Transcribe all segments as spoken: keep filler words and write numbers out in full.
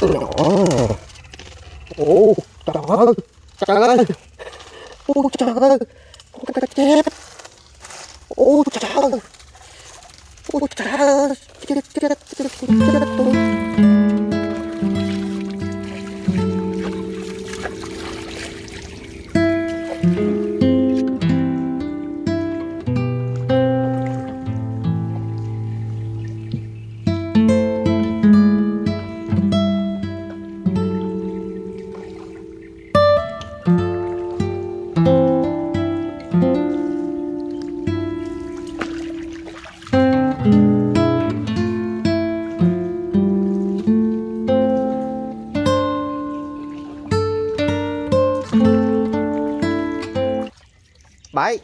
Ồ, trời ơi, trời ơi. Ôi trời ơi, con cá chép. Ôi trời ơi. Ôi trời ơi. Chết, chết, chết, chết, chết tôi. Bảy.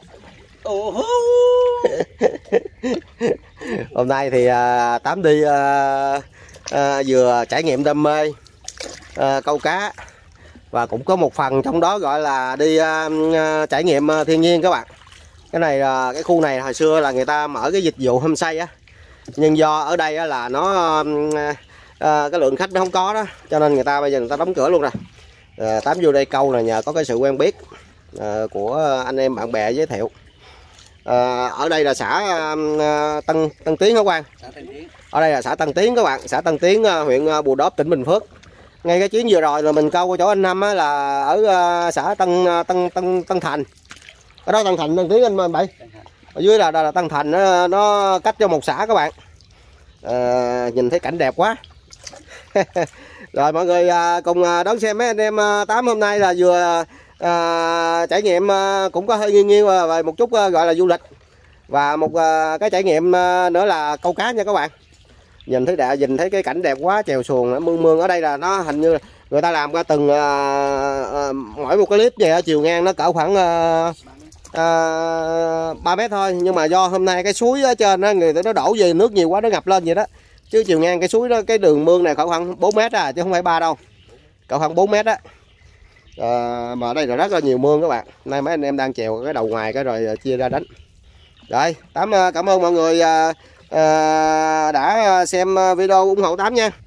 Hôm nay thì à, Tám đi à, à, vừa trải nghiệm đam mê à, câu cá, và cũng có một phần trong đó gọi là đi à, à, trải nghiệm à, thiên nhiên các bạn. Cái này à, cái khu này hồi xưa là người ta mở cái dịch vụ homestay á, nhưng do ở đây á, là nó à, à, cái lượng khách nó không có đó, cho nên người ta bây giờ người ta đóng cửa luôn rồi. à, Tám vô đây câu là nhờ có cái sự quen biết à, của anh em bạn bè giới thiệu. À, ở đây là xã à, Tân Tân Tiến hả Quang? Ở đây là xã Tân Tiến các bạn, xã Tân Tiến, huyện Bù Đốp, tỉnh Bình Phước. Ngay cái chuyến vừa rồi là mình câu ở chỗ anh Năm á, là ở uh, xã Tân Tân Tân Tân Thành. Ở đó Tân Thành Tân Tiến anh Bảy. Ở dưới là, là, là Tân Thành, nó, nó cách cho một xã các bạn. À, nhìn thấy cảnh đẹp quá. Rồi mọi người uh, cùng đón xem mấy anh em uh, Tám hôm nay là vừa À, trải nghiệm à, cũng có hơi nghiêng nghiêng và một chút à, gọi là du lịch, và một à, cái trải nghiệm à, nữa là câu cá nha các bạn. Nhìn thấy đã nhìn thấy cái cảnh đẹp quá, chèo xuồng mương mương. Ở đây là nó hình như người ta làm ra từng à, à, mỗi một cái clip vậy, chiều ngang nó cỡ khoảng à, à, ba mét thôi, nhưng mà do hôm nay cái suối ở trên đó, người ta nó đổ về nước nhiều quá nó ngập lên vậy đó, chứ chiều ngang cái suối đó, cái đường mương này cỡ khoảng bốn mét à, chứ không phải ba đâu, cỡ khoảng bốn mét á. À, mà ở đây là rất là nhiều mương các bạn. Nay mấy anh em đang chèo cái đầu ngoài cái rồi chia ra đánh. Rồi Tám cảm ơn mọi người à, à, đã xem video, ủng hộ Tám nha.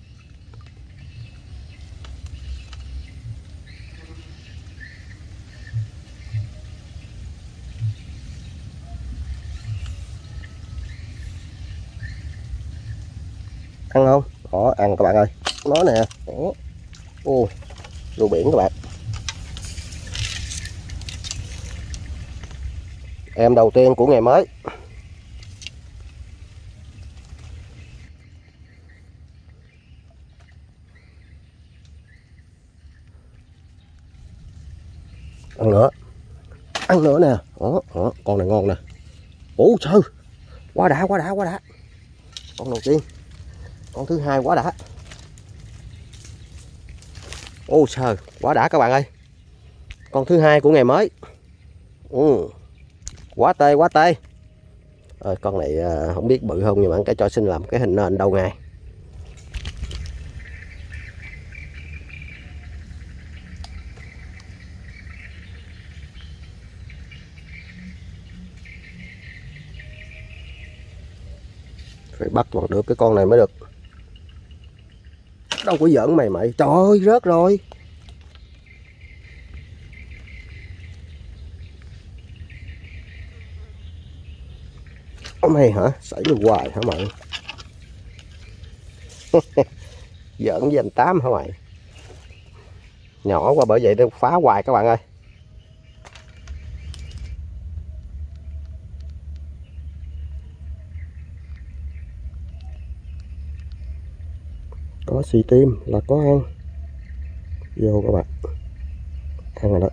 Ăn không? Đó, ăn các bạn ơi. Nó nè. Đó. Ô, rùa biển các bạn. Em đầu tiên của ngày mới. Ăn nữa. Ăn nữa nè. Đó, đó, con này ngon nè. Ủa trời. Quá đã, quá đã, quá đã. Con đầu tiên. Con thứ hai quá đã. Ô trời, quá đã các bạn ơi. Con thứ hai của ngày mới. Ừ. Quá tê, quá tê. Rồi, con này à, không biết bự không, nhưng mà cái cho xin làm cái hình nền đầu ngày. Phải bắt bằng được cái con này mới được. Đâu có giỡn mày mày. Trời ơi, rớt rồi. Ông mày hả? Xảy được hoài hả mày? Giỡn với anh Tám hả mày? Nhỏ quá bởi vậy nó phá hoài các bạn ơi. Có xì tim là có ăn. Vô các bạn. Ăn rồi đó.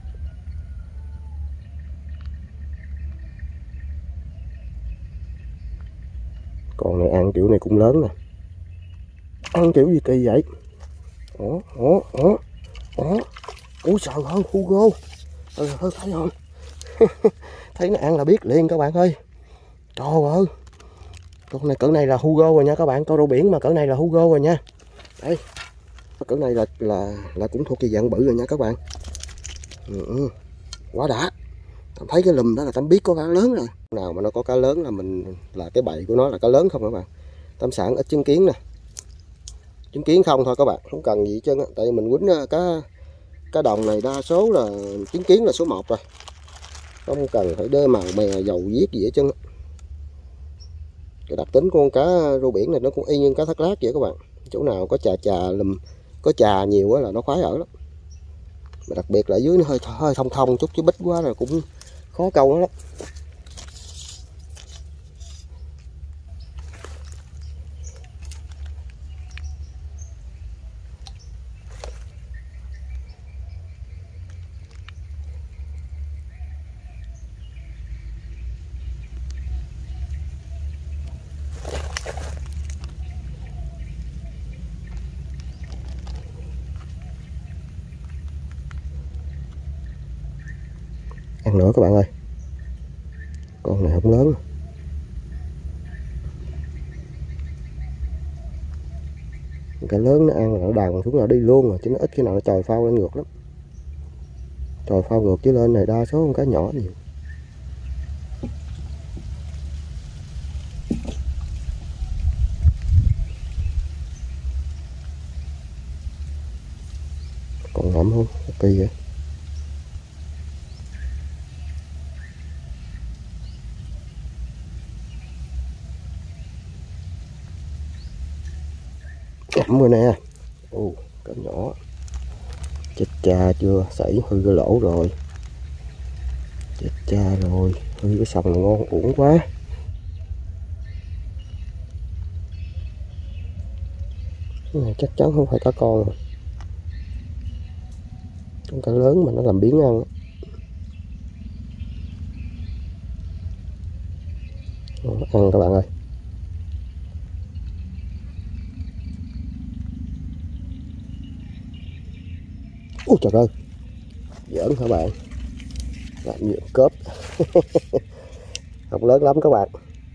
Con này ăn kiểu này cũng lớn nè. Ăn kiểu gì kỳ vậy? Ủa, ủa, ủa, ủa. Ủa trời ơi, Hugo. Ừ, thôi thấy không? Thấy nó ăn là biết liền các bạn ơi. Trời ơi. Con này cỡ này là Hugo rồi nha các bạn. Câu rô biển mà cỡ này là Hugo rồi nha. Đây. Cỡ này là là là cũng thuộc cái dạng bự rồi nha các bạn. Ừ, ừ. Quá đã. Tạm thấy cái lùm đó là Tạm biết có cá lớn rồi. Nào mà nó có cá lớn là mình là cái bậy của nó là cá lớn không các bạn. Tạm sẵn ít chứng kiến nè. trứng kiến không thôi các bạn, không cần gì hết trơn á. Tại vì mình quýnh cá cá đồng này đa số là trứng kiến là số một rồi, không cần phải đơ màu mè dầu viết gì hết trơn á. Cái đặc tính của con cá rô biển này nó cũng y như cá thác lát vậy các bạn, chỗ nào có trà trà lùm, có trà nhiều quá là nó khoái ở lắm. Mà đặc biệt là ở dưới nó hơi hơi thông thông chút, chứ bít quá là cũng khó câu nó lắm. Ăn nữa các bạn ơi, con này không lớn. Cái lớn nó ăn là nó đàn xuống là đi luôn rồi, chứ nó ít khi nào nó chòi phao lên ngược lắm. Chòi phao ngược chứ lên này đa số con cá nhỏ nhiều. Còn ngậm không? Kỳ vậy. Ngậm rồi nè. Ồ, cá nhỏ. Chết cha chưa, sảy hư cái lỗ rồi. Chết cha rồi, hư cái sòng ngon uổng quá. Cái này chắc chắn không phải cá con rồi. Con cá lớn mà nó làm biếng ăn. Ăn các bạn ơi. Ôi trời ơi, giỡn hả bạn, làm gì cớp. Không lớn lắm các bạn.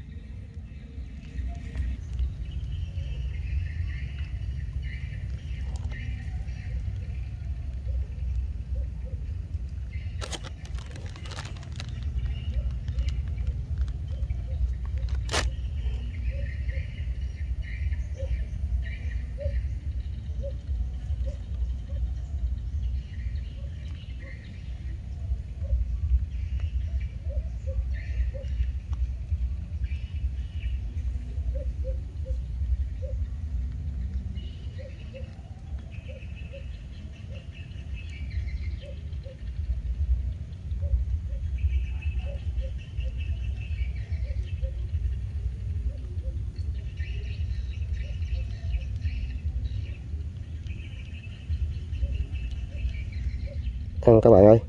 Ăn các bạn ơi.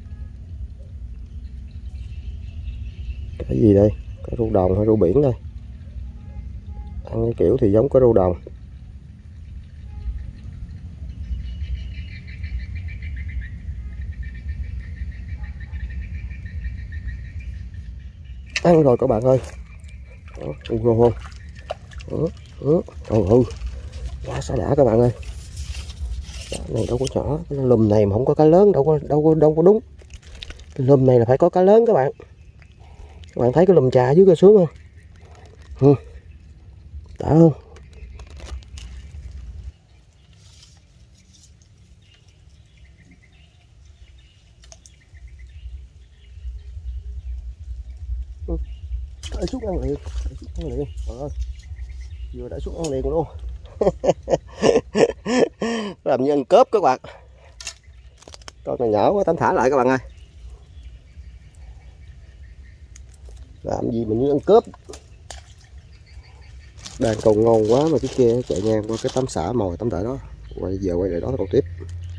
Cái gì đây? Cái rô đồng hay rô biển đây? Ăn cái kiểu thì giống cái rô đồng. Ăn rồi các bạn ơi. Đó, rô không? Đó, đó. Trời ơi, quá xa đã các bạn ơi. Cái này đâu có nhỏ, cái lùm này mà không có cá lớn đâu có đâu có đâu có đúng. Cái lùm này là phải có cá lớn các bạn. Các bạn thấy cái lùm trà dưới cơ xuống không? Ừ. Đã không? Ừ. Đã xuống ăn liền, đã xuống ăn liền. Trời ơi, vừa đã xuống ăn liền luôn. Làm như ăn cớp các bạn. Con này nhỏ quá, tắm thả lại các bạn ơi. Làm gì mà như ăn cớp. Đang còn ngon quá mà cái kia chạy ngang qua cái tấm xả mồi tấm tại đó. Quay giờ quay lại đó còn tiếp.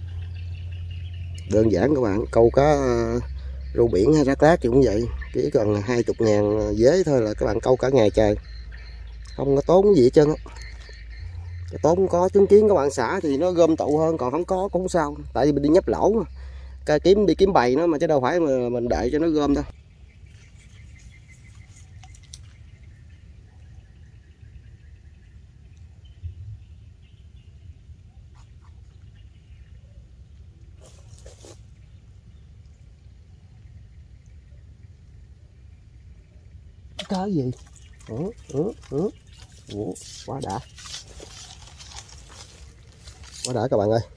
Đơn giản các bạn, câu cá rô biển hay rác rác thì cũng vậy. Chỉ cần hai mươi ngàn dế thôi là các bạn câu cả ngày trời. Không có tốn gì hết trơn á. Tốn có trứng kiến các bạn xả thì nó gom tụ hơn, còn không có cũng không sao. Tại vì mình đi nhấp lỗ mà. Ca kiếm đi kiếm bầy nó mà chứ đâu phải mà mình đợi cho nó gom đâu. Cái gì? Ừ, ừ, ừ. Ủa, quá đã. Quá đã các bạn ơi.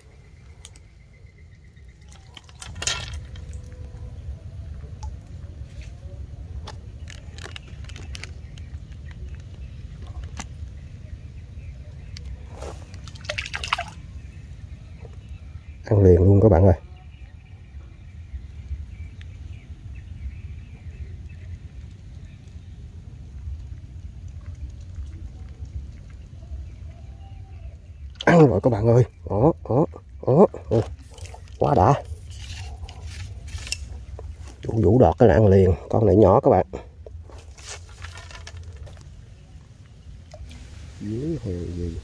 Ăn liền luôn các bạn ơi. Ăn rồi các bạn ơi. Đó, đó, đó. Ừ. Quá đã. Vũ vũ đọt cái là ăn liền. Con này nhỏ các bạn. Dưới heo gì.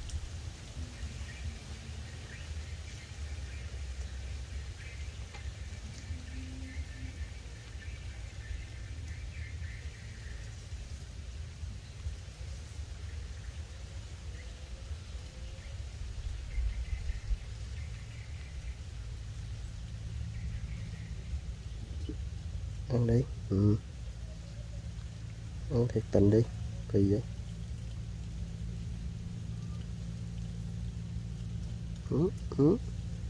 Ăn đi. Ừ. Ăn thiệt tình đi. Kỳ vậy. Ừ. Ừ.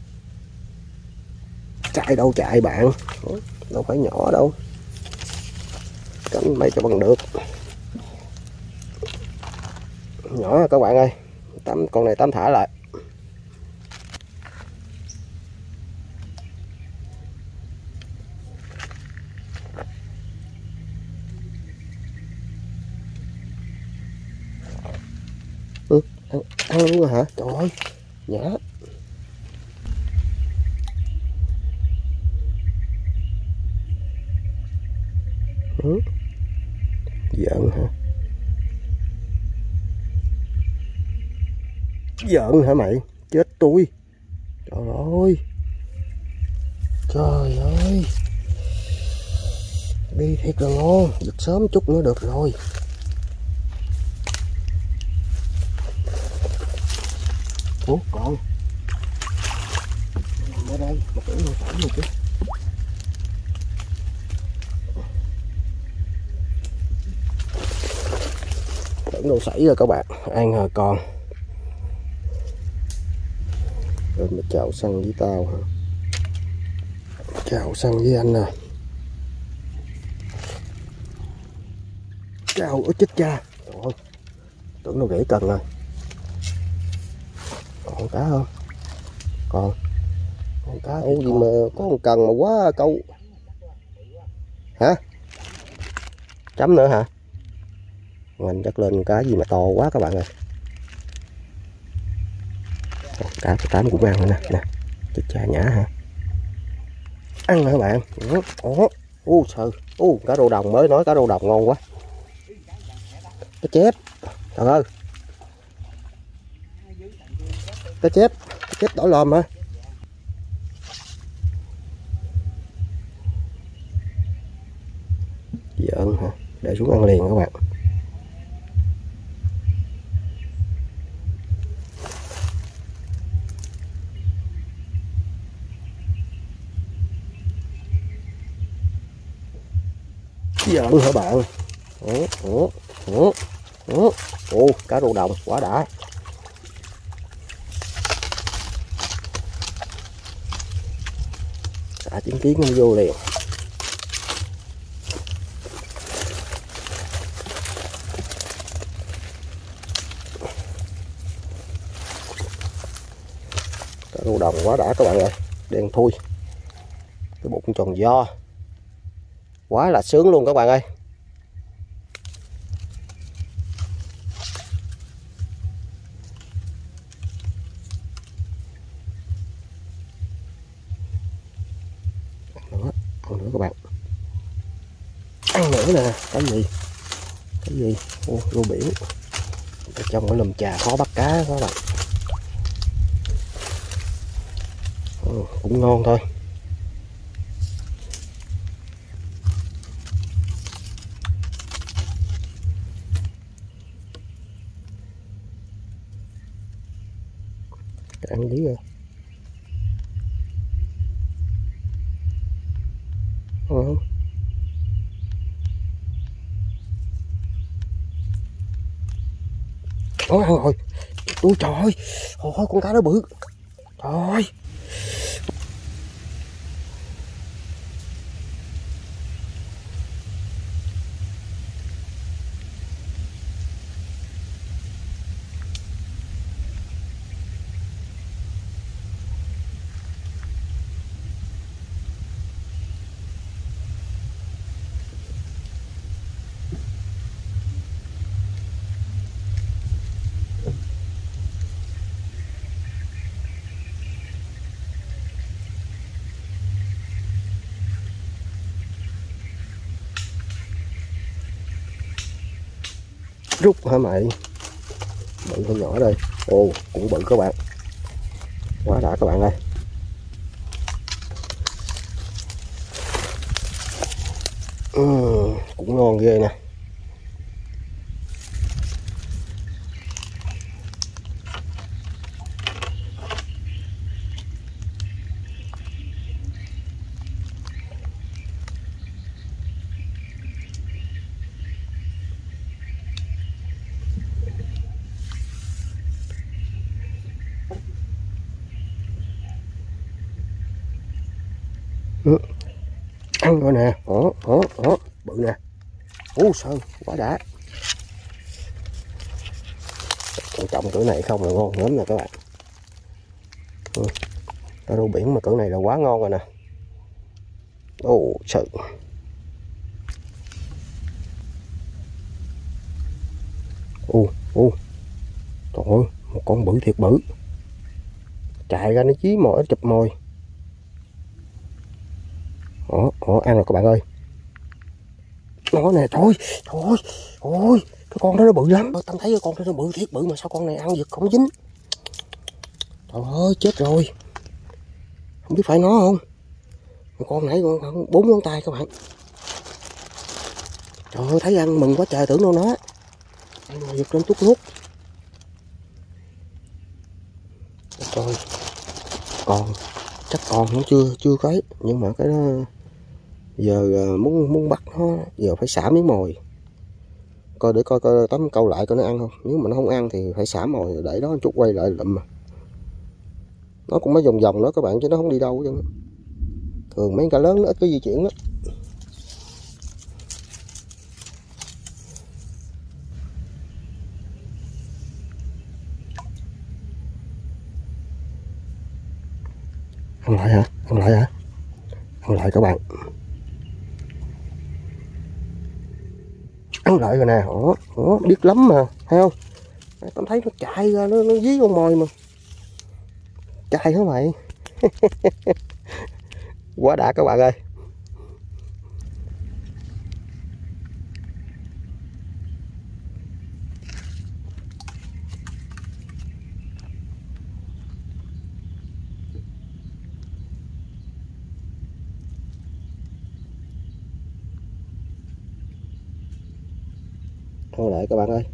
Chạy đâu chạy bạn. Đâu phải nhỏ đâu. Cánh mấy cho bằng được. Nhỏ các bạn ơi. Tắm con này tắm thả lại. Ừ, ăn, ăn luôn rồi hả? Trời ơi, nhả. Ừ. Giận hả? Giận hả mày? Chết tôi. Trời ơi. Trời ơi. Đi thiệt là ngon. Giật sớm chút nữa được rồi. Ủa còn ở đây mà tưởng nó phải rồi chứ. Tưởng đâu sảy rồi các bạn. Ăn hả con. Rồi mà chào xăng với tao hả? Chào xăng với anh nè. Chào ở chết cha. Trời ơi. Tưởng đâu gãy cần rồi. Còn cá không? Còn. Con cá ủa gì mà có một cần mà quá câu. Hả? Chấm nữa hả? Mình chắc lên cá gì mà to quá các bạn ơi. Cá của Tám cũng ăn rồi nè. Nè. Chết cha nhã hả? Ăn hả bạn? Ủa. Ủa sợ. Ủa cá rô đồng mới nói cá rô đồng ngon quá. Cá chép. Trời ơi. Cá chép. Cá chép đỏ lòm hả? Giỡn hả? Để xuống ăn liền các bạn. Giỡn hả bạn? Ủa, ủa, ủa, ủa. Ồ, cá rô đồng quá đã. Xả chứng kiến nó vô liền. Cá rô đồng quá đã các bạn ơi. Đen thui. Cái bụng tròn do. Quá là sướng luôn các bạn ơi. Ăn nữa, ăn nữa các bạn. Ăn nữa nè, cái gì? Cái gì? Ô, rô biển. Ở trong cái lùm trà khó bắt cá các bạn. Ừ, cũng ngon thôi. Ăn lý rồi. Ừ. Ủa, ăn rồi. Ôi trời ơi, ôi, con cá đó bự. Trời ơi. Rút hả mày? Bự con nhỏ đây. Ồ, cũng bự các bạn. Quá đã các bạn ơi. Ừ, cũng ngon ghê nè. Ừ. Ăn rồi nè. Ổ, ổ, ổ. Bự nè. Ú sơn, quá đã. Còn trọng cỡ này không là ngon lắm nè các bạn. Ừ. Cá rô biển mà cỡ này là quá ngon rồi nè. Ồ trời. Ồ ồ. Trời ơi, một con bự thiệt bự. Chạy ra nó chí mồi chụp mồi. Ồ, ồ ăn rồi các bạn ơi. Nó nè, thôi, thôi, thôi, cái con đó nó bự lắm. Tao thấy cái con đó nó bự thiệt bự mà sao con này ăn giật không dính. Trời ơi, chết rồi. Không biết phải nó không. Con nãy con bốn ngón tay các bạn. Trời ơi, thấy ăn mừng quá trời, tưởng đâu nó. Ăn mà giật lên tút nút. Trời, còn chắc còn nó chưa chưa cái, nhưng mà cái đó giờ muốn muốn bắt nó giờ phải xả miếng mồi, coi để coi coi tấm câu lại coi nó ăn không. Nếu mà nó không ăn thì phải xả mồi để đó một chút quay lại lụm. Mà nó cũng mới vòng vòng đó các bạn, chứ nó không đi đâu chứ. Thường mấy cá lớn nó ít có di chuyển lắm. Ăn lại hả? Ăn lại hả? Ăn lại các bạn. Ăn lại rồi nè. Ủa, ủa, biết lắm mà, thấy không? Tao thấy nó chạy ra, nó, nó dí con mồi mà. Chạy hả mày? Quá đã các bạn ơi. Ăn lại các bạn ơi.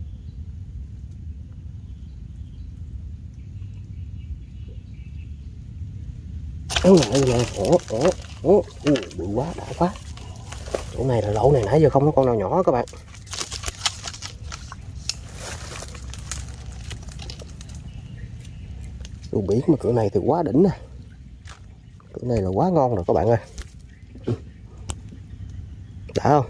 Ăn lại rồi nè. Ủa, ủa, ủa, bự quá, đã quá. Chỗ này là lỗ này nãy giờ không có con nào nhỏ các bạn. Đồ biển mà cỡ này thì quá đỉnh nè. Cỡ này là quá ngon rồi các bạn ơi. Đã không?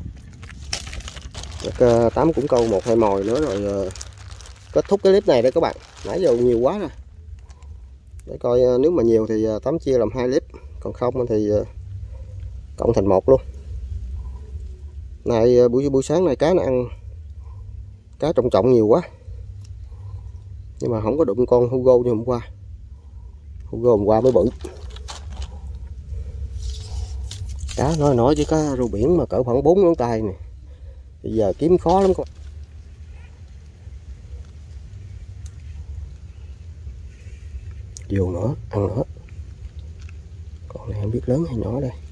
Chắc, Tám cũng câu một hai mồi nữa rồi uh, kết thúc cái clip này đấy các bạn. Nãy giờ nhiều quá rồi. Để coi uh, nếu mà nhiều thì uh, Tám chia làm hai clip, còn không thì uh, cộng thành một luôn. Này uh, buổi buổi sáng này cá nó ăn cá trọng trọng nhiều quá, nhưng mà không có đụng con Hugo như hôm qua. Hugo hôm qua mới bự. Cá nói nói chứ cá rô biển mà cỡ khoảng bốn ngón tay này, bây giờ kiếm khó lắm các bạn. Vô nữa, ăn nữa. Con này không biết lớn hay nhỏ đây.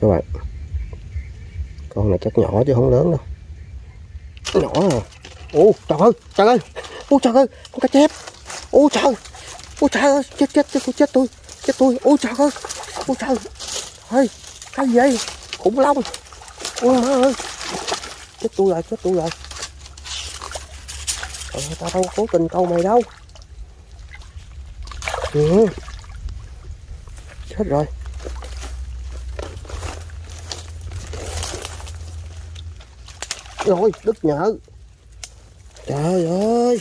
các bạn, con này chắc nhỏ chứ không lớn đâu, nhỏ rồi. Ô trời ơi, trời ơi, ô trời ơi, con cá chép, ô trời, ô trời ơi, chết chết chết tôi chết tôi chết tôi, ô trời ơi, ô trời ơi, cái gì vậy, khủng long, ôi má ơi, chết tôi rồi, chết tôi rồi. Trời ơi, tao đâu cố tình câu mày đâu. Ừ. Chết rồi. Rồi đứt nhợ. Trời ơi,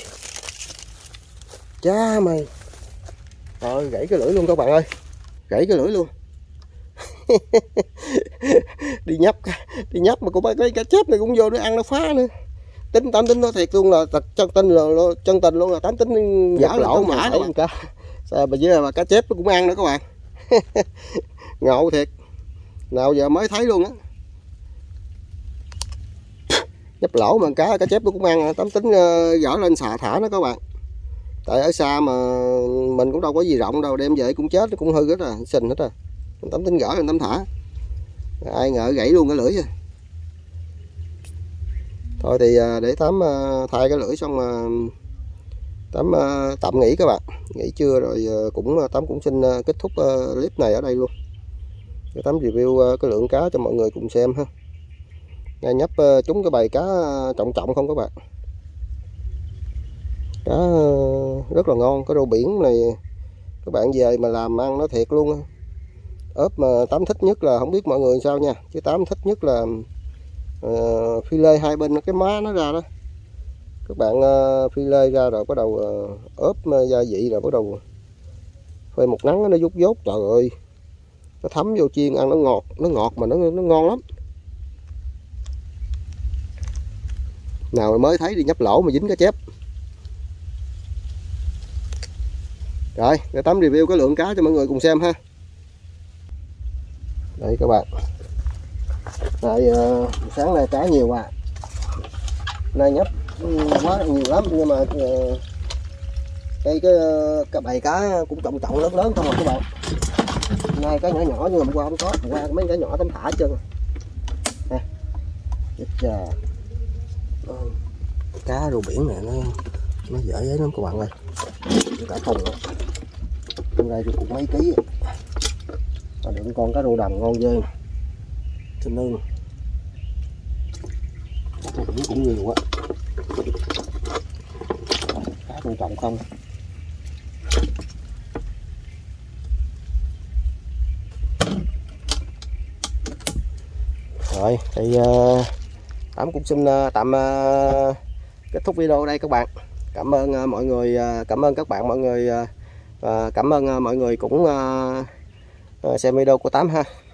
cha mày. Rồi gãy cái lưỡi luôn các bạn ơi, gãy cái lưỡi luôn. đi nhấp đi nhấp mà cũng cái cá chép này cũng vô nó ăn nó phá nữa. Tính tám tính nó thiệt luôn là chân tinh là chân tình luôn là tám tính giả lỗ mã đó cá. Sao mà với mà cá chép nó cũng ăn nữa các bạn. Ngộ thiệt, nào giờ mới thấy luôn á. Nhấp lỗ mà cá cá chép nó cũng ăn, tám tính giỏ lên xà thả nó các bạn. Tại ở xa mà mình cũng đâu có gì rộng đâu, đem về cũng chết, nó cũng hư hết rồi, sình hết rồi. Tám tính gỡ lên tám thả, ai ngờ gãy luôn cái lưỡi rồi. Thôi thì để Tám thay cái lưỡi xong Tám tạm nghỉ các bạn, nghỉ trưa rồi cũng Tám cũng xin kết thúc clip này ở đây luôn. Để Tám review cái lượng cá cho mọi người cùng xem ha. Đây nhấp trúng cái bầy cá trọng trọng không các bạn, cá rất là ngon. Cái rô biển này các bạn về mà làm ăn nó thiệt luôn. Ốp mà Tám thích nhất là, không biết mọi người sao nha, chứ Tám thích nhất là uh, phi lê hai bên cái má nó ra đó. Các bạn uh, phi lê ra rồi bắt đầu uh, ốp uh, gia vị rồi bắt đầu phơi một nắng nó rút dốt. Trời ơi, nó thấm vô chiên ăn nó ngọt, nó ngọt mà nó nó ngon lắm. Nào mới thấy đi nhấp lỗ mà dính cá chép. Rồi để Tám review cái lượng cá cho mọi người cùng xem ha. Đây các bạn, nay uh, sáng nay cá nhiều à, nay nhấp quá nhiều lắm, nhưng mà uh, đây cái uh, cái bầy cá cũng trọng trọng lớn lớn không à các bạn. Nay cá nhỏ nhỏ nhưng mà hôm qua không có, hôm qua mấy cá nhỏ Tám thả hết trơn nè. Chết cá rô biển này nó nó dễ ấy lắm các bạn ơi, cả thùng rồi. Hôm nay thì cũng mấy ký rồi, đựng con cá rô đầm ngon ghê trên nương. Cá biển cũng nhiều quá, cá quan trọng không. Rồi thì uh, Tám cũng xin uh, tạm uh, kết thúc video ở đây các bạn. Cảm ơn uh, mọi người, uh, cảm ơn các bạn mọi người, uh, uh, cảm ơn uh, mọi người cũng uh, uh, xem video của Tám ha.